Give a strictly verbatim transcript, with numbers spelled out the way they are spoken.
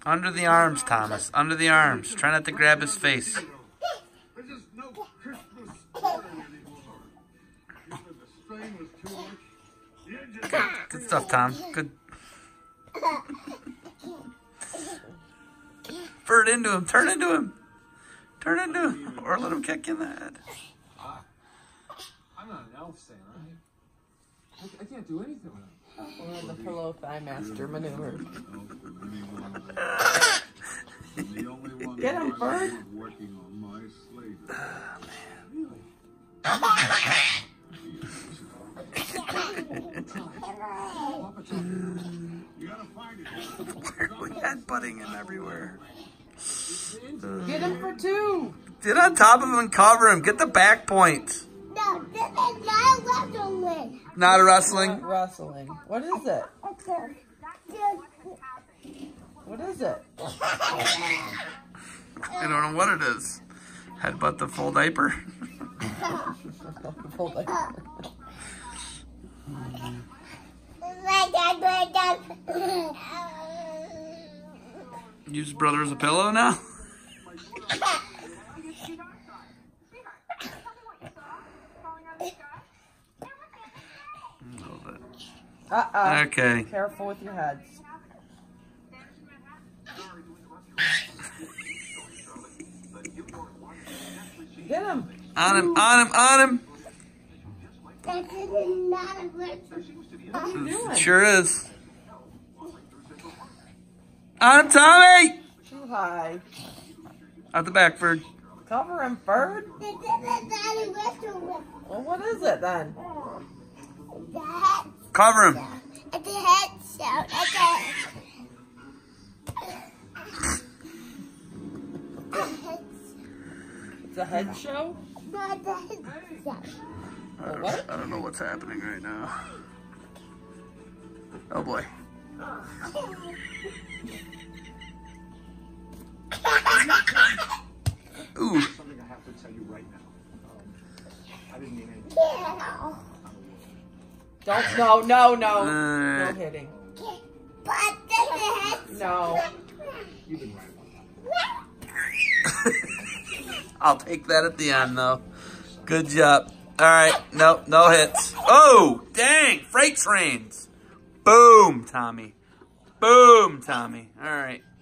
Under the arms, Thomas. Under the arms. Try not to grab his face. Good, good stuff, Tom. Good. Ferd into him. Turn into him. Turn into him. Or let him kick you in the head. I'm not an elf, Sam. I, I can't do anything with him. Or the pillow thigh master maneuver. Get him, Ferd. We're headbutting him everywhere. Get him for two. Get on top of him and cover him. Get the back point. No, this is not wrestling. Not a wrestling? Not wrestling. What is it? What is it? I don't know what it is. Headbutt the full diaper. Full diaper. Use brother as a pillow now? Uh-uh. Okay. Careful with your heads. Get him. On him, on him, on him. That is not a wrestling. What are you doing? It sure is. On him, Tommy! Too high. Out the back, Ferd. Cover him, Ferd. This is not a wrestling. Well, what is it then? The head. Cover him. At the head shout. At the It's a head show? Not the head shout. I don't, What? I don't know what's happening right now. Oh boy. Ooh. Something I have to tell you right now. Um, I didn't mean anything. Yeah. Don't, no, no, no. Uh, No hitting. But this is head. No. You've been right about that. I'll take that at the end, though. Good job. All right. Nope. No hits. Oh, dang. Freight trains. Boom, Tommy. Boom, Tommy. All right.